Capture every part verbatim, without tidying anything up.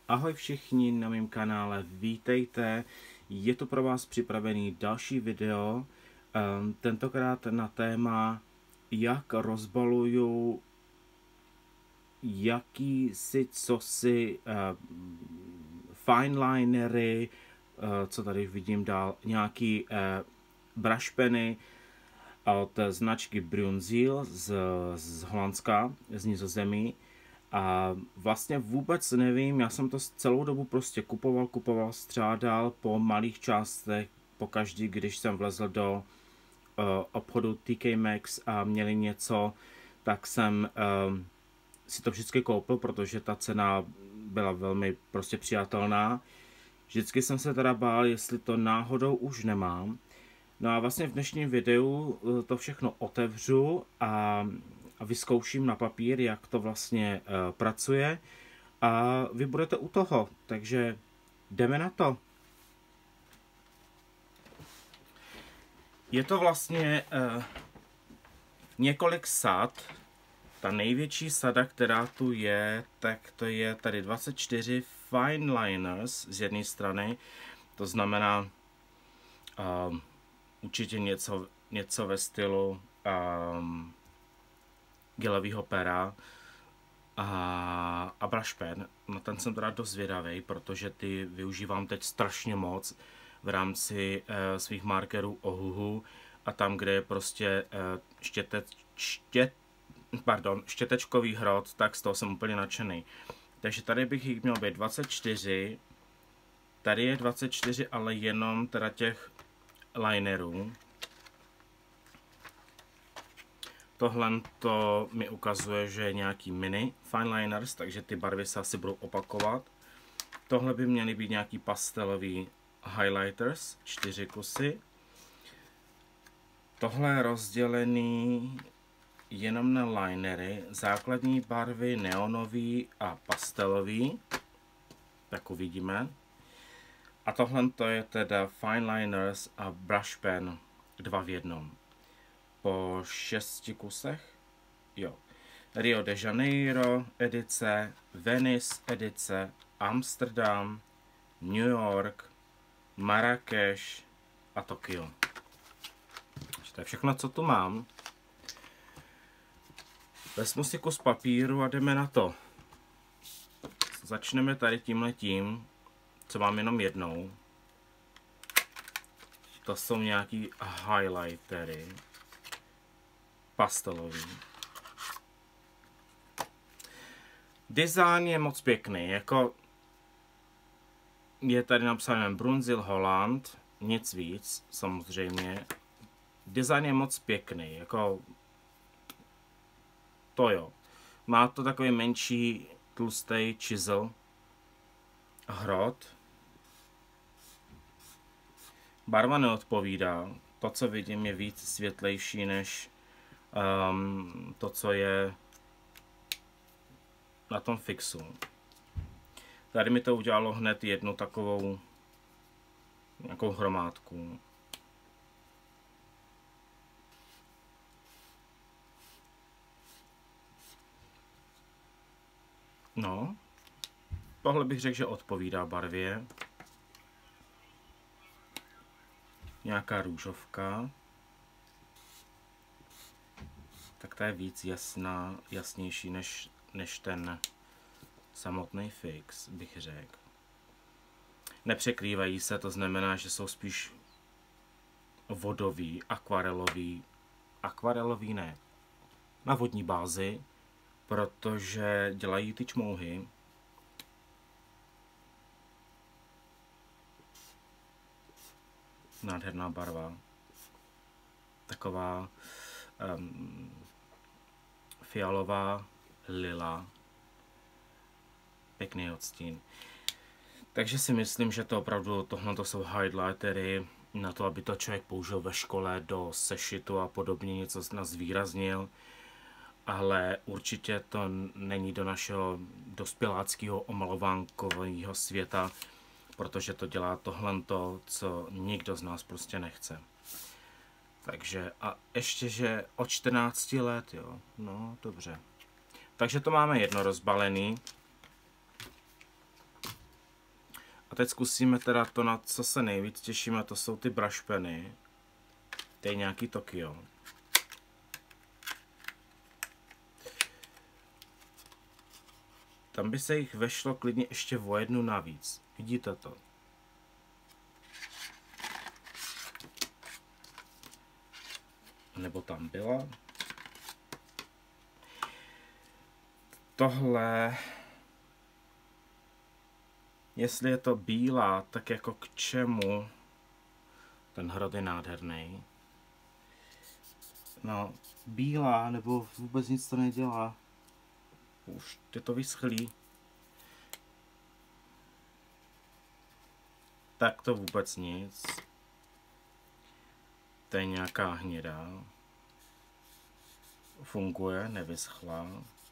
Ahoj všichni na mém kanále, vítejte. Je to pro vás připravený další video, tentokrát na téma, jak rozbaluju jakýsi cosi fine linery, co tady vidím dál, nějaký brush peny od značky Bruinzeel z, z Holandska, z Nizozemí. A vlastně vůbec nevím, já jsem to celou dobu prostě kupoval, kupoval, střádal po malých částech, pokaždý, když jsem vlezl do uh, obchodu T K Maxx a měli něco, tak jsem uh, si to vždycky koupil, protože ta cena byla velmi prostě přijatelná. Vždycky jsem se teda bál, jestli to náhodou už nemám. No a vlastně v dnešním videu to všechno otevřu a a vyzkouším na papír, jak to vlastně uh, pracuje a vy budete u toho, takže jdeme na to. Je to vlastně uh, několik sad. Ta největší sada, která tu je, tak to je tady dvacet čtyři fine liners z jedné strany, to znamená uh, určitě něco, něco ve stylu um, gelového pera a, a brush pen. No ten jsem teda dost zvědavý, protože ty využívám teď strašně moc v rámci uh, svých markerů Ohuhu a tam, kde je prostě uh, štěte, štět, pardon, štětečkový hrot, tak z toho jsem úplně nadšený. Takže tady bych jich měl být dvacet čtyři, tady je dvacet čtyři, ale jenom teda těch linerů. Tohle to mi ukazuje, že je nějaký mini fine liners, takže ty barvy se asi budou opakovat. Tohle by měly být nějaký pastelový highlighters, čtyři kusy. Tohle je rozdělený jenom na linery, základní barvy neonový a pastelový, tak uvidíme. A tohle to je teda fine liners a brush pen dva v jednom. Po šesti kusech, jo. Rio de Janeiro edice, Venice edice, Amsterdam, New York, Marrakeš a Tokio. To je všechno, co tu mám. Vezmu si kus papíru a jdeme na to. Začneme tady tímhletím, co mám jenom jednou. To jsou nějaký highlightery. Pastelový. Design je moc pěkný, jako je tady napsané Bruinzeel Holland, nic víc, samozřejmě. Design je moc pěkný, jako to jo. Má to takový menší, tlustý chisel, hrot. Barva neodpovídá, to, co vidím, je víc světlejší než Um, to, co je na tom fixu. Tady mi to udělalo hned jednu takovou nějakou hromádku. No, tohle bych řekl, že odpovídá barvě. Nějaká růžovka. Tak ta je víc jasná, jasnější než, než ten samotný fix, bych řekl. Nepřekrývají se, to znamená, že jsou spíš vodový, akvarelový, akvarelový ne, na vodní bázi, protože dělají ty čmouhy. Nádherná barva. Taková Um, fialová, lila, pěkný odstín. Takže si myslím, že to opravdu tohle to jsou highlightery na to, aby to člověk použil ve škole do sešitu a podobně, něco nás zvýraznil, ale určitě to není do našeho dospěláckého omalovánkového světa, protože to dělá tohle to, co nikdo z nás prostě nechce. Takže a ještě, že od čtrnácti let, jo, no dobře. Takže to máme jedno rozbalený. teď zkusíme teda to, na co se nejvíc těšíme, to jsou ty brush peny. To je nějaký Tokio. Tam by se jich vešlo klidně ještě o jednu navíc. Vidíte to? Nebo tam byla. Tohle, jestli je to bílá, tak jako k čemu? Ten hrot je nádherný. No, bílá, nebo vůbec nic to nedělá. Už je to vyschlý. Tak to vůbec nic. To je nějaká hnědá. Funguje, nevyschla.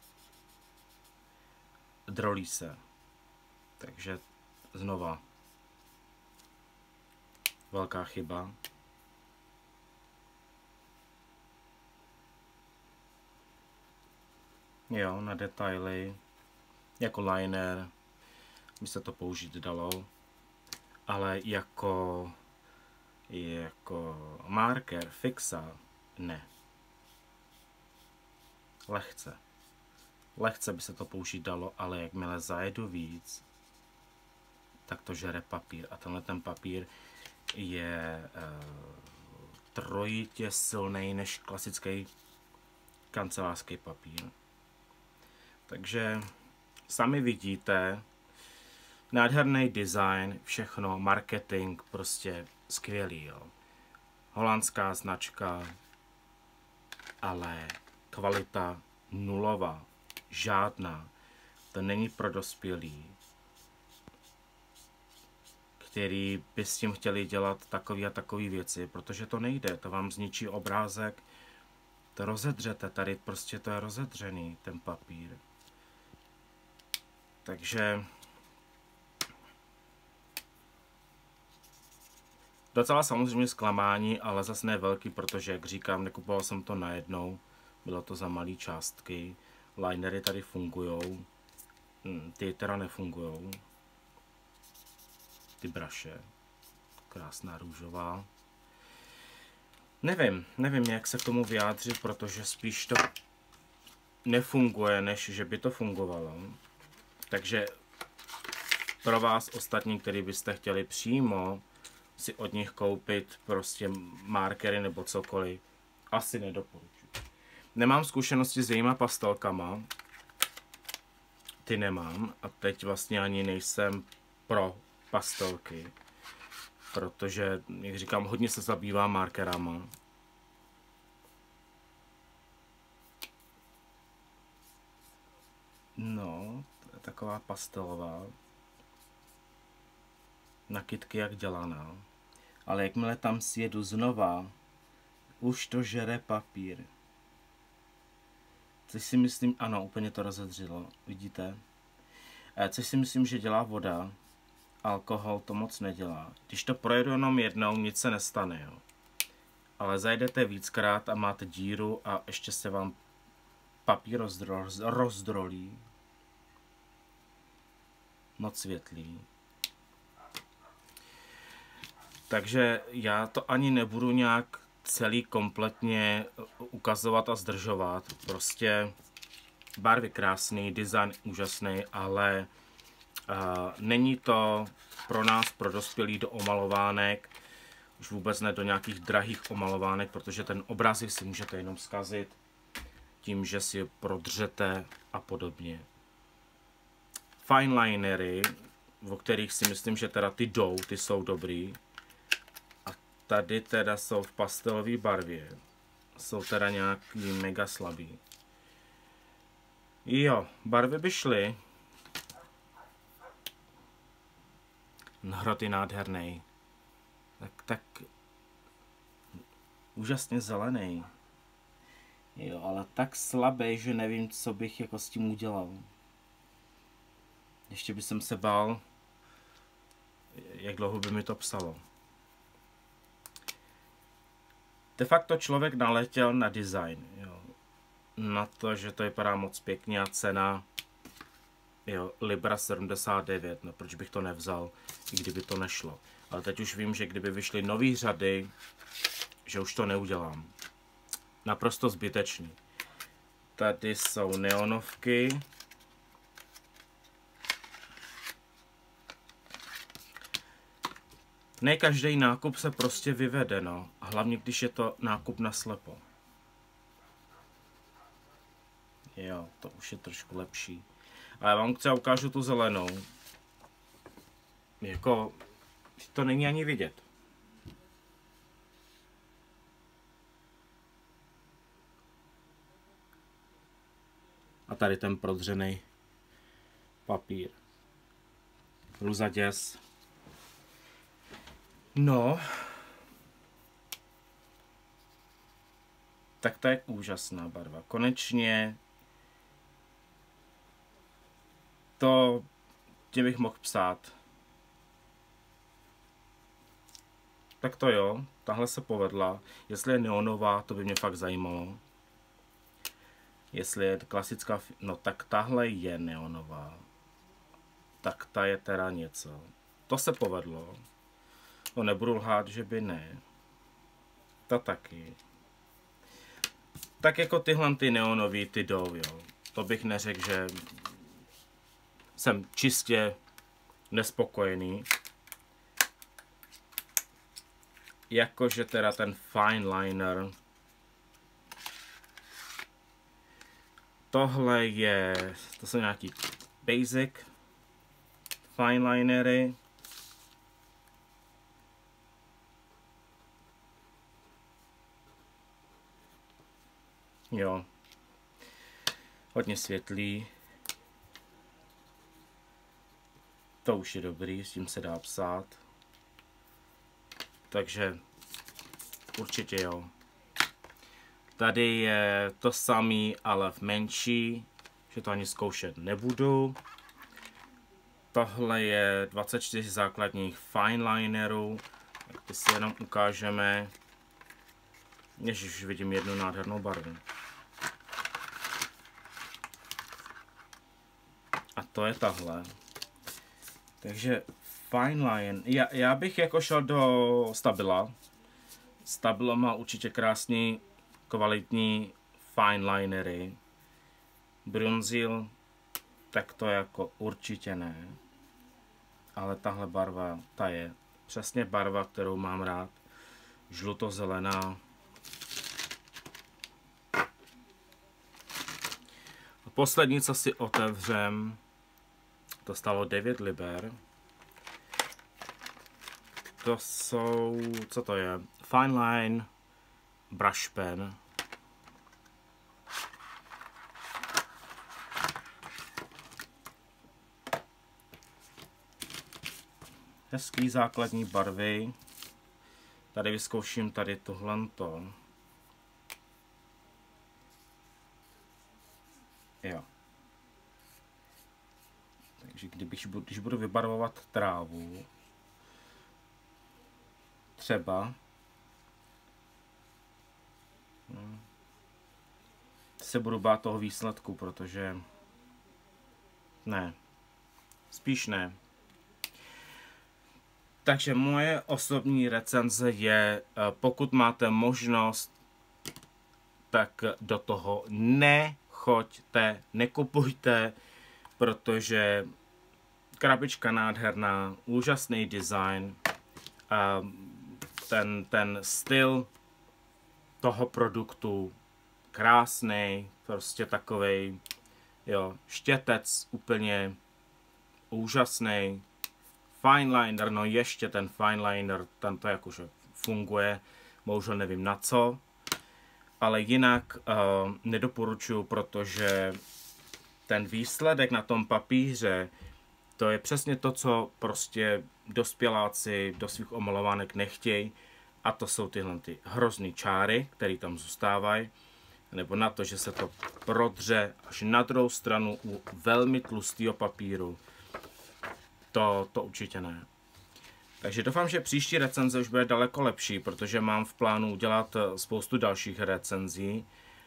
Drolí se. Takže znova. Velká chyba. Jo, na detaily. Jako liner by se to použít dalo. Ale jako jako marker, fixa, ne. Lehce. Lehce by se to použít dalo, ale jakmile zajedu víc, tak to žere papír. A tenhle ten papír je uh, trojitě silný než klasický kancelářský papír. Takže sami vidíte, nádherný design, všechno, marketing, prostě skvělý, jo. Holandská značka, ale kvalita nulová, žádná. To není pro dospělí, který by s tím chtěli dělat takové a takové věci, protože to nejde, to vám zničí obrázek, to rozedřete, tady prostě to je rozedřený, ten papír. Takže docela samozřejmě zklamání, ale zase ne velký, protože, jak říkám, nekupoval jsem to najednou. Bylo to za malé částky. Linery tady fungujou. Ty teda nefungujou. Ty braše. Krásná růžová. Nevím, nevím, jak se k tomu vyjádřit, protože spíš to nefunguje, než že by to fungovalo. Takže pro vás ostatní, který byste chtěli přímo si od nich koupit prostě markery nebo cokoliv, asi nedoporučuji. Nemám zkušenosti s jejíma pastelkama, ty nemám a teď vlastně ani nejsem pro pastelky, protože, jak říkám, hodně se zabývám markerama. No, to je taková pastelová. Na kytky jak dělaná. Ale jakmile tam sjedu znova, už to žere papír. Což si myslím, ano, úplně to rozedřilo, vidíte? Což si myslím, že dělá voda. Alkohol to moc nedělá. Když to projedu jenom jednou, nic se nestane, jo. Ale zajdete víckrát a máte díru a ještě se vám papír rozdro, rozdrolí. Moc světlý. Takže já to ani nebudu nějak celý kompletně ukazovat a zdržovat. Prostě barvy krásný, design úžasný, ale uh, není to pro nás, pro dospělí, do omalovánek. Už vůbec ne do nějakých drahých omalovánek, protože ten obrazek si můžete jenom zkazit tím, že si je prodřete a podobně. Fine linery, o kterých si myslím, že teda ty jdou, ty jsou dobrý. Tady teda jsou v pastelové barvě. Jsou teda nějaký mega slabý. Jo, barvy by šly. Hrot je nádherný. Tak, tak úžasně zelený. Jo, ale tak slabý, že nevím, co bych jako s tím udělal. Ještě bych se bál, jak dlouho by mi to psalo. De facto člověk naletěl na design, jo. Na to, že to vypadá moc pěkně a cena Jo, Libra sedmdesát devět, no proč bych to nevzal, i kdyby to nešlo. Ale teď už vím, že kdyby vyšly nový řady, že už to neudělám. Naprosto zbytečný. Tady jsou neonovky. Ne každý nákup se prostě vyvede, no. Hlavně, když je to nákup na slepo. Jo, to už je trošku lepší. A já vám třeba ukážu tu zelenou. Jako, to není ani vidět. A tady ten prodřený papír. Luzaděs. No. Tak to je úžasná barva. Konečně to tě bych mohl psát. Tak to jo, tahle se povedla. Jestli je neonová, to by mě fakt zajímalo. Jestli je klasická, no tak tahle je neonová. Tak ta je teda něco. To se povedlo. No nebudu lhát, že by ne. Ta taky. Tak jako tyhle ty neonový, ty jdou, jo. To bych neřekl, že jsem čistě nespokojený. Jakože teda ten fine liner. Tohle je, to jsou nějaký basic fine linery. Jo. Hodně světlý. To už je dobrý, s tím se dá psát. Takže určitě jo. Tady je to samý, ale v menší, že to ani zkoušet nebudu. Tohle je dvacet čtyři základních fine linerů. Tak ty si jenom ukážeme. Ježiš, už vidím jednu nádhernou barvu. A to je tahle. Takže fine line. Já, já bych jako šel do Stabila. Stabilo má určitě krásný, kvalitní fine linery. Brunzil, tak to jako určitě ne. Ale tahle barva, ta je přesně barva, kterou mám rád. Žluto-zelená. A poslední, co si otevřem, to stalo devět liber. To jsou, co to je? Fine line brush pen. Hezký základní barvy. Tady vyzkouším tady tohleto. Jo. Takže kdybych, když budu vybarvovat trávu, třeba, no, se budu bát toho výsledku, protože ne, spíš ne. Takže moje osobní recenze je, pokud máte možnost, tak do toho nechoďte, nekupujte, protože krabička nádherná, úžasný design, ten, ten styl toho produktu krásný, prostě takovej, jo, štětec úplně úžasný. Fine liner, no ještě ten fine liner, ten to jakože funguje, bohužel nevím na co, ale jinak uh, nedoporučuji, protože ten výsledek na tom papíře, to je přesně to, co prostě dospěláci do svých omalovánek nechtějí, a to jsou tyhle ty hrozný čáry, které tam zůstávají, nebo na to, že se to prodře až na druhou stranu u velmi tlustého papíru. To, to určitě ne. Takže doufám, že příští recenze už bude daleko lepší, protože mám v plánu udělat spoustu dalších recenzí.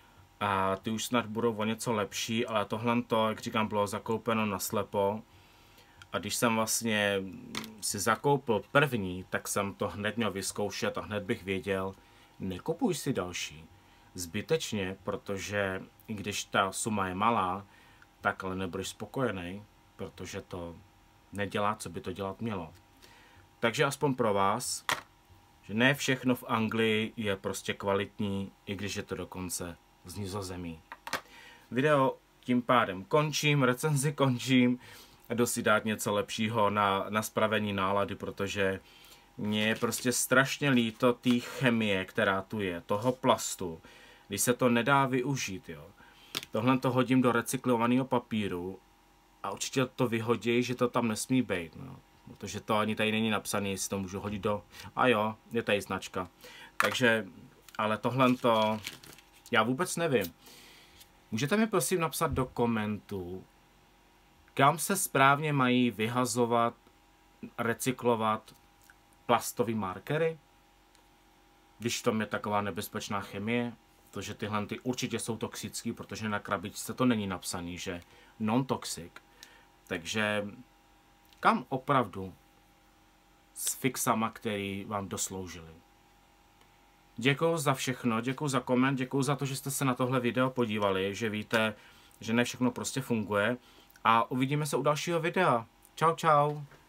a ty už snad budou o něco lepší, ale tohle to, jak říkám, bylo zakoupeno naslepo. A když jsem vlastně si zakoupil první, tak jsem to hned měl vyzkoušet a hned bych věděl, nekupuj si další. Zbytečně, protože i když ta suma je malá, tak ale nebudeš spokojený, protože to nedělá, co by to dělat mělo. Takže aspoň pro vás, že ne všechno v Anglii je prostě kvalitní, i když je to dokonce z Nizozemí. Video tím pádem končím, recenzi končím a jdu si dát něco lepšího na, na spravení nálady, protože mně je prostě strašně líto té chemie, která tu je, toho plastu, když se to nedá využít, jo. Tohle to hodím do recyklovaného papíru a určitě to vyhodí, že to tam nesmí být, no. Protože to ani tady není napsané, jestli to můžu hodit do... A jo, je tady značka. Takže, ale tohle to... Já vůbec nevím. Můžete mi prosím napsat do komentů, kam se správně mají vyhazovat, recyklovat plastové markery? Když to je taková nebezpečná chemie, protože tyhle ty určitě jsou toxické, protože na krabičce to není napsané, že non-toxic. Takže kam opravdu s fixama, který vám dosloužili. Děkuju za všechno, děkuju za koment, děkuju za to, že jste se na tohle video podívali, že víte, že ne všechno prostě funguje a uvidíme se u dalšího videa. Čau, čau.